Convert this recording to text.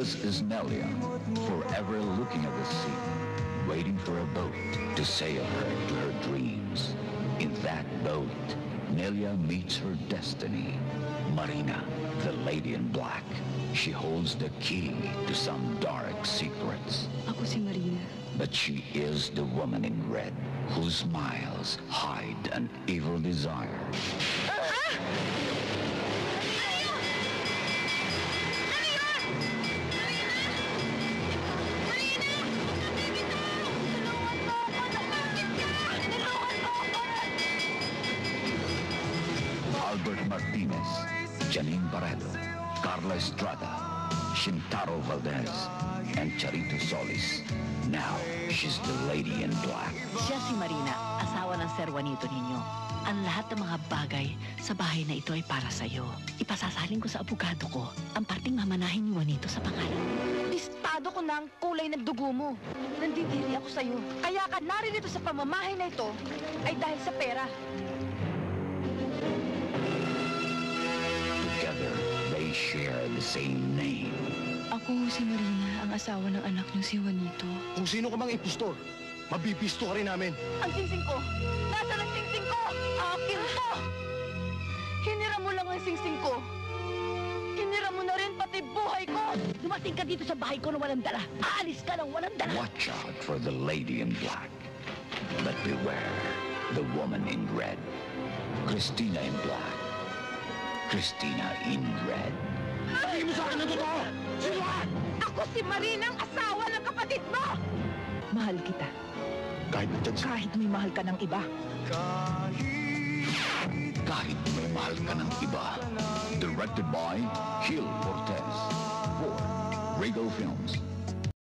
This is Nelia, forever looking at the sea, waiting for a boat to sail her to her dreams. In that boat, Nelia meets her destiny. Marina, the lady in black. She holds the key to some dark secrets. Ako si Marina. But she is the woman in red, whose smiles hide an evil desire. Albert Martinez, Janine Barredo, Carla Estrada, Shintaro Valdez, and Charito Solis. Now, she's the lady in black. Siya si Marina, asawa ng Sir Juanito ninyo. Ang lahat ng mga bagay sa bahay na ito ay para sa'yo. Ipasasalin ko sa abogado ko ang parting mamanahin ni Juanito sa pangalan. Listado ko na ang kulay ng dugo mo. Nandidiri ako sa'yo. Kaya ka naririto sa pamamahay na ito ay dahil sa pera. Together, they share the same name. Ako si Marina, ang asawa ng anak niyo si Juanito. Kung sino ka mang impostor, mabibisto ka rin namin. Ang singsing ko! Nasaan ang singsing ko? Akin to! Hinira mo lang ang singsing ko. Hinira mo na rin pati buhay ko! Dumating ka dito sa bahay ko na walang dala. Aalis ka ng walang dala. Watch out for the lady in black. But beware the woman in red. Christina in black. Christina in red. Sabihin mo sa akin ang totoo! Sino ka? Ako si Marina, ang asawa ng kapatid mo! Mahal kita. Kahit nandyan sa... Kahit may mahal ka ng iba. Kahit may mahal ka ng iba. Directed by Gil Cortez. For Regal Films.